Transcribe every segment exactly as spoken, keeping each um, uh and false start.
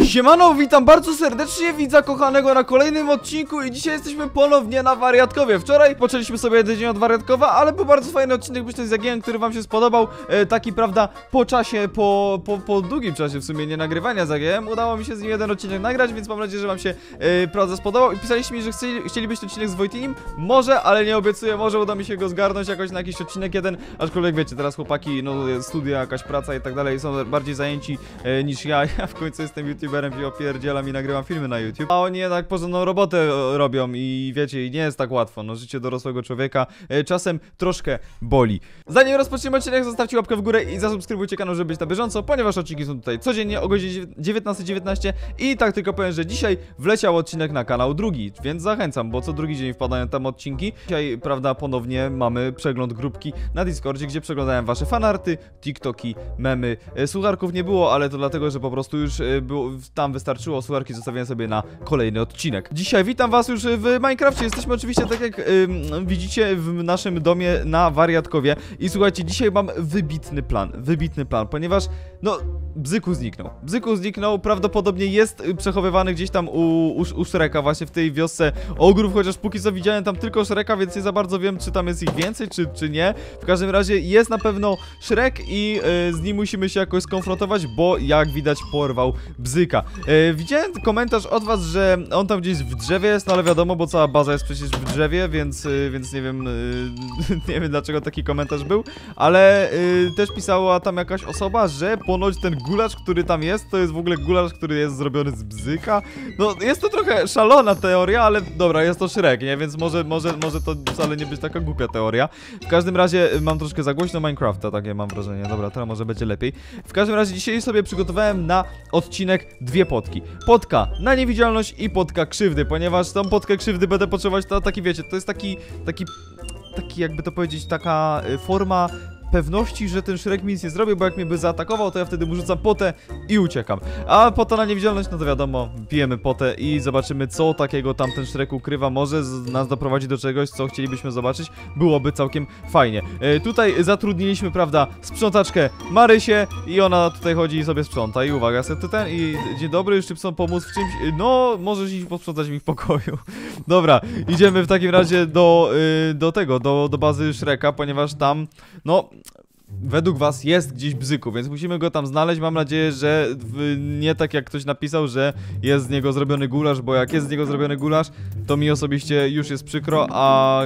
Siemano, witam bardzo serdecznie widza kochanego na kolejnym odcinku i dzisiaj jesteśmy ponownie na Wariatkowie. Wczoraj poczęliśmy sobie jeden dzień od Wariatkowa, ale był bardzo fajny odcinek, myślę, z Jagiem, który wam się spodobał. e, Taki, prawda, po czasie, po, po, po długim czasie w sumie nie nagrywania z Jagiem udało mi się z nim jeden odcinek nagrać, więc mam nadzieję, że wam się, e, prawda, spodobał. I pisaliście mi, że chcieli, chcielibyście odcinek z Wojtinim. Może, ale nie obiecuję, może uda mi się go zgarnąć jakoś na jakiś odcinek jeden. Aczkolwiek wiecie, teraz chłopaki, no studia, jakaś praca i tak dalej, są bardziej zajęci e, niż ja. Ja w końcu jestem youtuberem i opierdzielam i nagrywam filmy na YouTube. A oni jednak porządną robotę robią i wiecie, i nie jest tak łatwo. No, życie dorosłego człowieka e, czasem troszkę boli. Zanim rozpoczniemy odcinek, zostawcie łapkę w górę i zasubskrybujcie kanał, żeby być na bieżąco, ponieważ odcinki są tutaj codziennie o godzinie dziewiętnastej dziewiętnaście. I tak tylko powiem, że dzisiaj wleciał odcinek na kanał drugi, więc zachęcam, bo co drugi dzień wpadają tam odcinki. Dzisiaj, prawda, ponownie mamy przegląd grupki na Discordzie, gdzie przeglądałem wasze fanarty, TikToki, memy. E, Słucharków nie było, ale to dlatego, że po prostu już e, było, tam wystarczyło, słucharki zostawiłem sobie na kolejny odcinek. Dzisiaj witam was już w Minecrafcie. Jesteśmy oczywiście, tak jak ym, widzicie, w naszym domie na Wariatkowie. I słuchajcie, dzisiaj mam wybitny plan, wybitny plan, ponieważ, no, Bzyku zniknął. Bzyku zniknął, prawdopodobnie jest przechowywany gdzieś tam u, u, u Shreka, właśnie w tej wiosce ogrów, chociaż póki co widziałem tam tylko Shreka, więc nie za bardzo wiem, czy tam jest ich więcej, czy, czy nie. W każdym razie jest na pewno Shrek i yy, z nim musimy się jakoś skonfrontować, bo jak widać porwał Bzyka. Yy, widziałem komentarz od was, że on tam gdzieś w drzewie jest, no ale wiadomo, bo cała baza jest przecież w drzewie, więc, yy, więc nie wiem, yy, nie wiem dlaczego taki komentarz był, ale yy, też pisała tam jakaś osoba, że ponoć ten gulasz, który tam jest, to jest w ogóle gulasz, który jest zrobiony z Bzyka. No, jest to trochę szalona teoria, ale dobra, jest to Shrek, nie? Więc może, może, może to wcale nie być taka głupia teoria. W każdym razie mam troszkę za głośno Minecrafta, takie mam wrażenie. Dobra, teraz może będzie lepiej. W każdym razie dzisiaj sobie przygotowałem na odcinek dwie potki. Potka na niewidzialność i potka krzywdy, ponieważ tą potkę krzywdy będę potrzebować, to taki, wiecie, to jest taki, taki, taki jakby to powiedzieć, taka y, forma pewności, że ten Shrek mi nic nie zrobił, bo jak mnie by zaatakował, to ja wtedy mu rzucam potę i uciekam. A pota na niewidzialność, no to wiadomo, pijemy potę i zobaczymy, co takiego tam ten Shrek ukrywa. Może nas doprowadzi do czegoś, co chcielibyśmy zobaczyć. Byłoby całkiem fajnie. E, tutaj zatrudniliśmy, prawda, sprzątaczkę Marysię i ona tutaj chodzi i sobie sprząta. I uwaga, sobie ten i dzień dobry, jeszcze chcą pomóc w czymś. No, możesz iść posprzątać mi w pokoju. Dobra, idziemy w takim razie do, y, do tego, do, do bazy Shreka, ponieważ tam, no, według was jest gdzieś Bzyku, więc musimy go tam znaleźć. Mam nadzieję, że nie tak jak ktoś napisał, że jest z niego zrobiony gulasz, bo jak jest z niego zrobiony gulasz, to mi osobiście już jest przykro, a,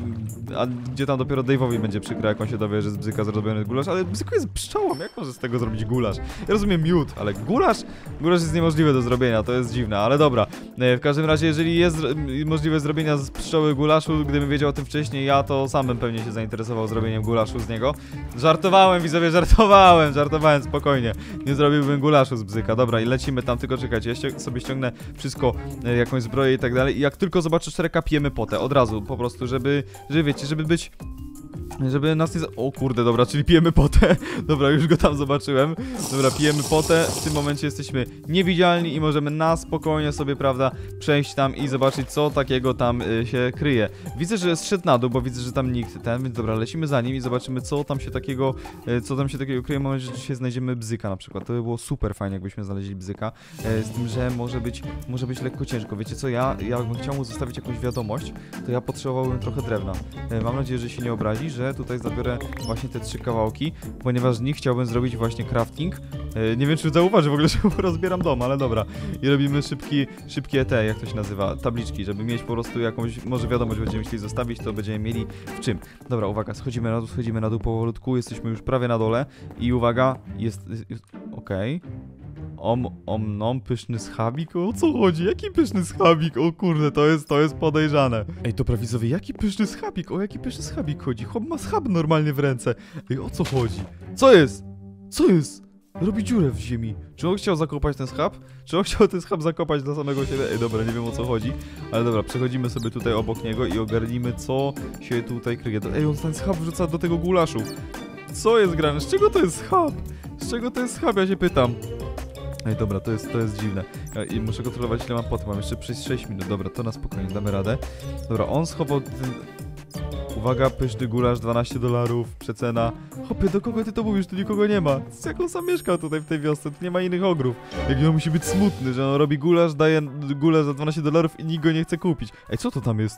a gdzie tam dopiero Dave'owi będzie przykro, jak on się dowie, że z Bzyka zrobiony gulasz. Ale Bzyku jest pszczołą, jak może z tego zrobić gulasz? Ja rozumiem miód, ale gulasz? Gulasz jest niemożliwe do zrobienia, to jest dziwne, ale dobra. W każdym razie, jeżeli jest możliwe zrobienia z pszczoły gulaszu, gdybym wiedział o tym wcześniej, ja to sam bym pewnie się zainteresował zrobieniem gulaszu z niego. Żartowałem, widzowie, żartowałem, żartowałem, spokojnie. Nie zrobiłbym gulaszu z Bzyka. Dobra, i lecimy tam, tylko czekajcie, ja ści sobie ściągnę wszystko, e, jakąś zbroję i tak dalej. I jak tylko zobaczę Shreka, pijemy potę, od razu, po prostu, żeby, żeby wiecie, żeby być... Żeby nas nie za... O kurde, dobra, czyli pijemy potę. Dobra, już go tam zobaczyłem. Dobra, pijemy potę. W tym momencie jesteśmy niewidzialni i możemy na spokojnie sobie, prawda, przejść tam i zobaczyć, co takiego tam y, się kryje. Widzę, że zszedł na dół, bo widzę, że tam nikt ten, więc dobra, lecimy za nim i zobaczymy, co tam się takiego, y, co tam się takiego kryje. Mam nadzieję, że dzisiaj znajdziemy Bzyka na przykład. To by było super fajnie, jakbyśmy znaleźli Bzyka. Y, z tym, że może być, może być lekko ciężko. Wiecie co, ja, ja jakbym chciał mu zostawić jakąś wiadomość, to ja potrzebowałbym trochę drewna. Y, mam nadzieję, że się nie obrazi, że tutaj zabiorę właśnie te trzy kawałki, ponieważ z nich chciałbym zrobić właśnie crafting. Yy, nie wiem, czy zauważy w ogóle, że rozbieram dom, ale dobra. I robimy szybki, szybkie te, jak to się nazywa, tabliczki, żeby mieć po prostu jakąś, może wiadomość będziemy chcieli zostawić, to będziemy mieli w czym. Dobra, uwaga, schodzimy na dół, schodzimy na dół powolutku, jesteśmy już prawie na dole i uwaga, jest, jest, jest okej. Okay. Om, om, nom, pyszny schabik? O co chodzi? Jaki pyszny schabik? O kurde, to jest, to jest podejrzane. Ej, dobra widzowie, jaki pyszny schabik? O jaki pyszny schabik chodzi? Chłop ma schab normalnie w ręce. Ej, o co chodzi? Co jest? Co jest? Robi dziurę w ziemi. Czy on chciał zakopać ten schab? Czy on chciał ten schab zakopać dla samego siebie? Ej, dobra, nie wiem o co chodzi. Ale dobra, przechodzimy sobie tutaj obok niego i ogarnimy, co się tutaj kryje. Ej, on ten schab wrzuca do tego gulaszu. Co jest grane? Z czego to jest schab? Z czego to jest schab? Ja się pytam. Ej, dobra, to jest, to jest dziwne. Ja, i muszę kontrolować, ile mam potem. Mam jeszcze przez sześć minut. Dobra, to na spokojnie, damy radę. Dobra, on schował ten... Uwaga, pyszny gulasz, dwanaście dolarów, przecena. Hopie, do kogo ty to mówisz? Tu nikogo nie ma. Jak on sam mieszka tutaj w tej wiosce, tu nie ma innych ogrów. Jak on musi być smutny, że on robi gulasz, daje gulasz za dwanaście dolarów i nikt go nie chce kupić. Ej, co to tam jest?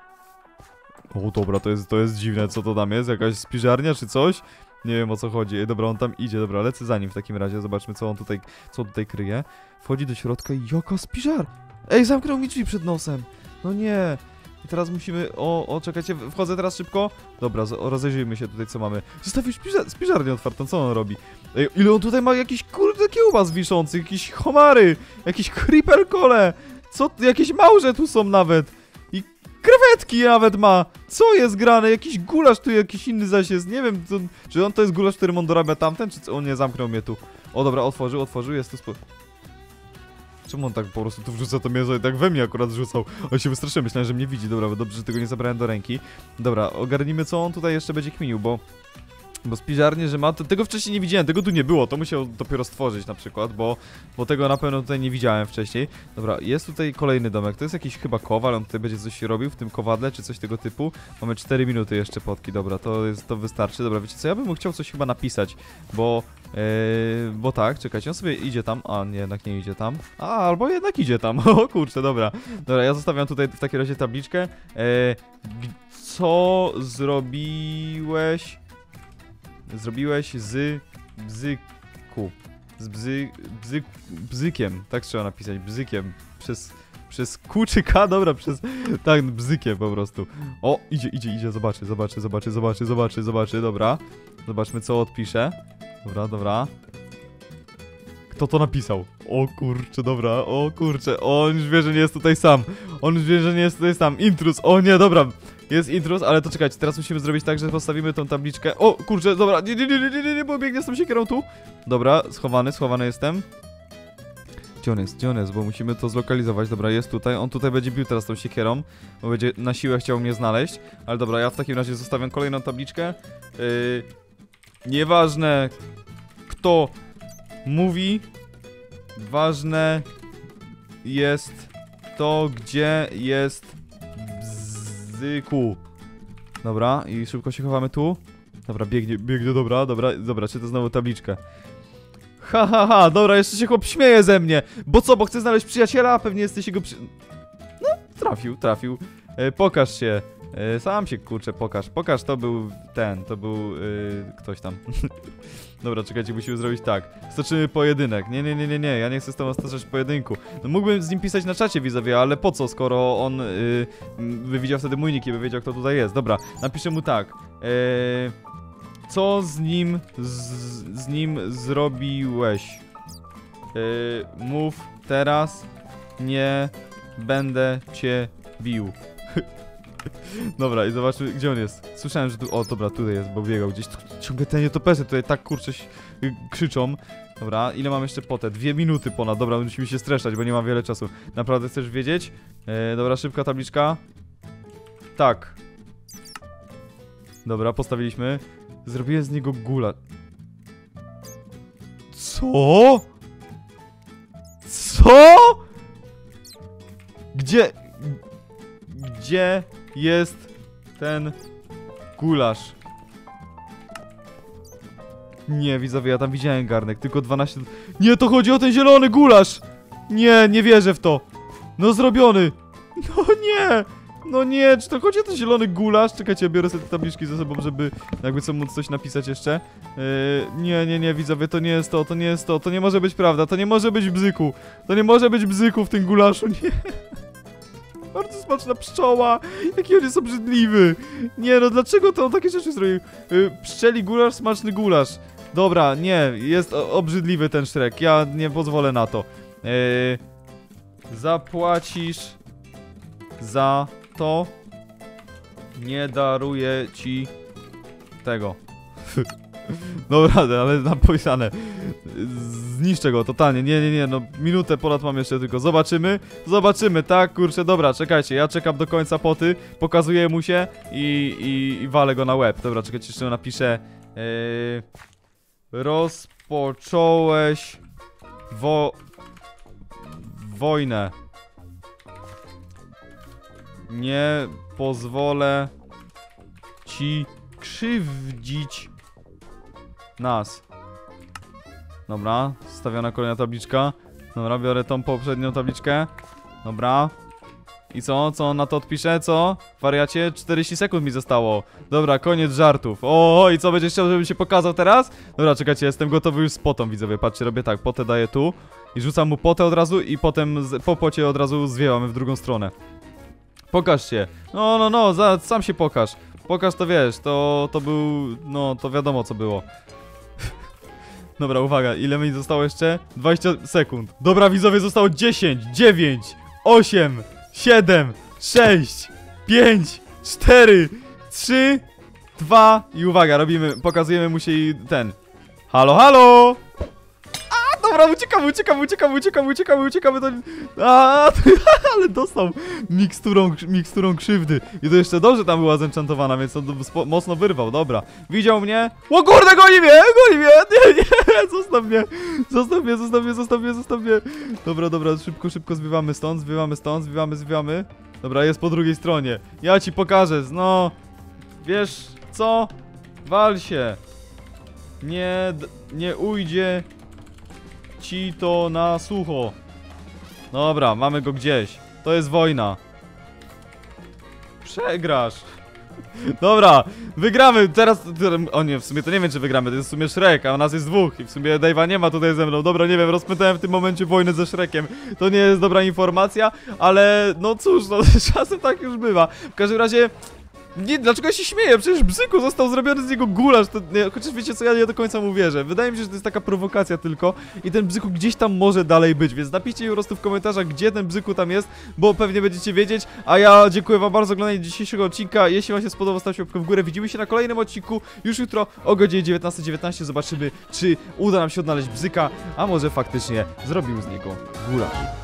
O, dobra, to jest, to jest dziwne, co to tam jest? Jakaś spiżarnia czy coś? Nie wiem, o co chodzi. Ej, dobra, on tam idzie, dobra, lecę za nim w takim razie, zobaczmy, co on tutaj, co on tutaj kryje. Wchodzi do środka i jaka spiżar! Ej, zamknął mi drzwi przed nosem! No nie! I teraz musimy, o, o, czekajcie, wchodzę teraz szybko. Dobra, rozejrzyjmy się tutaj, co mamy. Zostawił spiżar spiżarnię otwartą, co on robi? Ej, ile on tutaj ma jakiś kurde kiełbas wiszących, jakieś homary, jakieś creeper cole, co, jakieś małże tu są nawet. I krewetki nawet ma. Co jest grane? Jakiś gulasz tu, jakiś inny zaś jest, nie wiem, to, czy on to jest gulasz, którym on dorabia tamten, czy co? On nie zamknął mnie tu. O, dobra, otworzył, otworzył, jest tu spo... Czemu on tak po prostu tu wrzuca to mięso i tak we mnie akurat rzucał? On się wystraszył, myślałem, że mnie widzi. Dobra, bo dobrze, że tego nie zabrałem do ręki. Dobra, ogarnijmy, co on tutaj jeszcze będzie kminił, bo... Bo spiżarnie, że ma... To, tego wcześniej nie widziałem, tego tu nie było, to musiał dopiero stworzyć na przykład, bo... Bo tego na pewno tutaj nie widziałem wcześniej. Dobra, jest tutaj kolejny domek, to jest jakiś chyba kowal, on tutaj będzie coś robił w tym kowadle, czy coś tego typu. Mamy cztery minuty jeszcze potki, dobra, to jest, to wystarczy. Dobra, wiecie co, ja bym mu chciał coś chyba napisać, bo... Yy, bo tak, czekajcie, on sobie idzie tam, a nie, jednak nie idzie tam. A, albo jednak idzie tam, o kurczę, dobra. Dobra, ja zostawiam tutaj w takim razie tabliczkę. Yy, co zrobiłeś... Zrobiłeś z bzyku. Z bzy, bzy, bzykiem, tak trzeba napisać, bzykiem. Przez, przez Q czy K, dobra, przez, tak, bzykiem po prostu. O, idzie, idzie, idzie, zobaczy, zobaczy, zobaczy, zobaczy, zobaczy, zobaczy, dobra. Zobaczmy, co odpisze. Dobra, dobra. Kto to napisał? O kurczę, dobra, o kurczę, on już wie, że nie jest tutaj sam. On już wie, że nie jest tutaj sam. Intruz, o nie, dobra. Jest intruz, ale to czekajcie, teraz musimy zrobić tak, że postawimy tą tabliczkę. O kurczę, dobra, nie, nie, nie, nie, nie, nie, bo biegnie z tą siekierą tu. Dobra, schowany, schowany jestem. Gdzie on jest, gdzie on jest, bo musimy to zlokalizować. Dobra, jest tutaj, on tutaj będzie bił teraz tą siekierą, bo będzie na siłę chciał mnie znaleźć. Ale dobra, ja w takim razie zostawiam kolejną tabliczkę. Yy, nieważne kto mówi, ważne jest to, gdzie jest bzyku. Dobra, i szybko się chowamy tu. Dobra, biegnie, biegnie, dobra, dobra, dobra, czy to znowu tabliczkę. Ha, ha, ha, dobra, jeszcze się chłop śmieje ze mnie. Bo co, bo chce znaleźć przyjaciela, a pewnie jesteś jego przy... No, trafił, trafił. E, pokaż się. E, sam się, kurczę, pokaż. Pokaż, to był ten, to był e, ktoś tam. Dobra, czekajcie, musimy zrobić tak. Stoczymy pojedynek. Nie, nie, nie, nie, nie, ja nie chcę z tobą stoczyć pojedynku. No mógłbym z nim pisać na czacie widzowie, ale po co, skoro on y, by widział wtedy mój nick i by wiedział, kto tutaj jest. Dobra, napiszę mu tak. E, co z nim, z, z nim zrobiłeś? E, mów teraz, nie będę cię bił. Dobra, i zobaczmy, gdzie on jest. Słyszałem, że tu... O, dobra, tutaj jest, bo biegał gdzieś. Ciągle te nietoperze tutaj tak, kurczę, krzyczą. Dobra, ile mam jeszcze potę? Dwie minuty ponad. Dobra, musimy się streszczać, bo nie mam wiele czasu. Naprawdę chcesz wiedzieć? E, dobra, szybka tabliczka. Tak. Dobra, postawiliśmy. Zrobiłem z niego gula. Co? Co? Gdzie... Gdzie jest ten gulasz? Nie, widzowie, ja tam widziałem garnek, tylko dwanaście... Nie, to chodzi o ten zielony gulasz! Nie, nie wierzę w to! No zrobiony! No nie! No nie, czy to chodzi o ten zielony gulasz? Czekajcie, ja biorę sobie te tabliczki ze sobą, żeby jakby co móc coś napisać jeszcze. Yy, nie, nie, nie, widzowie, to nie jest to, to nie jest to, to nie może być prawda, to nie może być bzyku. To nie może być bzyku w tym gulaszu, nie. Bardzo smaczna pszczoła, jaki on jest obrzydliwy. Nie no, dlaczego to on takie rzeczy zrobił? Yy, pszczeli gulasz, smaczny gulasz. Dobra, nie, jest obrzydliwy ten Shrek, ja nie pozwolę na to. Yy, zapłacisz za to, nie daruję ci tego. Dobra, ale napisane. Zniszczę go totalnie, nie, nie, nie, no minutę ponad mam jeszcze tylko. Zobaczymy, zobaczymy, tak, kurczę, dobra, czekajcie, ja czekam do końca poty, pokazuję mu się i, i, i walę go na łeb. Dobra, czekajcie, jeszcze napiszę. Yy, rozpocząłeś wo... wojnę. Nie pozwolę ci krzywdzić nas. Dobra, stawiona kolejna tabliczka. Dobra, biorę tą poprzednią tabliczkę. Dobra. I co? Co on na to odpisze? Co? Wariacie? czterdzieści sekund mi zostało. Dobra, koniec żartów. O, i co, będziesz chciał, żebym się pokazał teraz? Dobra, czekajcie, jestem gotowy już z potą, widzowie. Patrzcie, robię tak, potę daję tu. I rzucam mu potę od razu i potem z, po pocie od razu zwiewamy w drugą stronę. Pokaż się. No, no, no, za, sam się pokaż. Pokaż, to wiesz, to, to był, no, to wiadomo co było. Dobra, uwaga, ile mi zostało jeszcze? dwadzieścia sekund. Dobra, widzowie, zostało dziesięć, dziewięć, osiem, siedem, sześć, pięć, cztery, trzy, dwa i uwaga, robimy, pokazujemy mu się i ten. Halo, halo! A, dobra, uciekamy, uciekamy, uciekamy, uciekamy, uciekamy, uciekamy do... A, ale dostał miksturą, miksturą krzywdy. I to jeszcze dobrze tam była zenchantowana, więc on mocno wyrwał, dobra. Widział mnie? O kurde, goni mnie, goni mnie! Nie, nie, zostaw mnie, zostaw mnie, zostaw mnie, zostaw mnie, zostaw mnie. Dobra, dobra, szybko, szybko zbywamy stąd, zbywamy stąd, zbywamy, zbywamy. Dobra, jest po drugiej stronie. Ja ci pokażę, no. Wiesz co? Wal się. Nie, nie ujdzie ci to na sucho. Dobra, mamy go gdzieś. To jest wojna. Przegrasz. Dobra, wygramy. Teraz, o nie, w sumie to nie wiem, czy wygramy. To jest w sumie Shrek, a nas jest dwóch. I w sumie Dave'a nie ma tutaj ze mną. Dobra, nie wiem, rozpętałem w tym momencie wojnę ze Shrekiem. To nie jest dobra informacja, ale no cóż, no czasem tak już bywa. W każdym razie... Nie, dlaczego ja się śmieję? Przecież Bzyku został zrobiony z niego gulasz. To, nie, chociaż wiecie co, ja nie do końca mu wierzę. Wydaje mi się, że to jest taka prowokacja tylko. I ten Bzyku gdzieś tam może dalej być. Więc napiszcie po prostu w komentarzach, gdzie ten Bzyku tam jest, bo pewnie będziecie wiedzieć. A ja dziękuję wam bardzo za oglądanie dzisiejszego odcinka. Jeśli wam się spodobał, stawcie łapkę w górę. Widzimy się na kolejnym odcinku już jutro o godzinie dziewiętnastej dziewiętnaście. Zobaczymy, czy uda nam się odnaleźć Bzyka, a może faktycznie zrobił z niego gulasz.